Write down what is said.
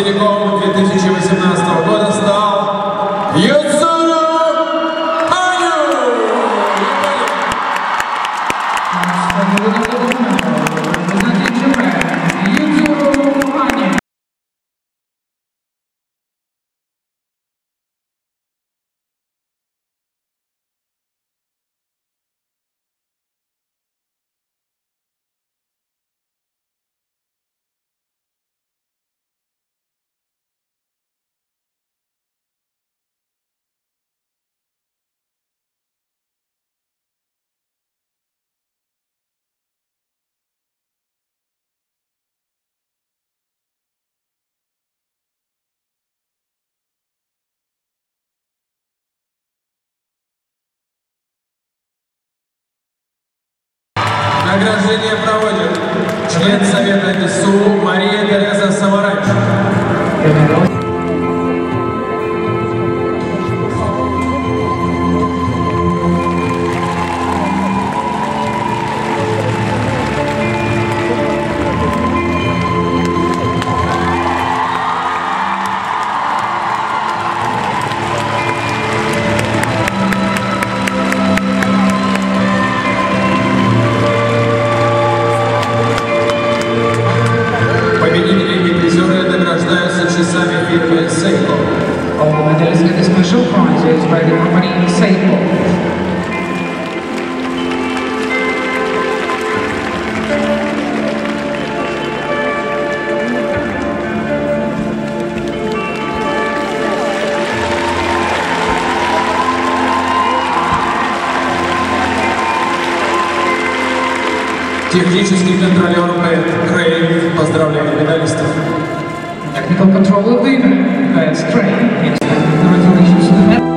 выпускником 2018 года стал Юцуру Ханю! Награждение проводит член Совета ИСУ Мария Тереза Самарач. Часами фирмы Seiko. All the medalists get the special prizes by the company Seiko. Технический контролер Бет Крейв поздравляет медалистов. Technical controller leader, Beth Craig. Congratulations to the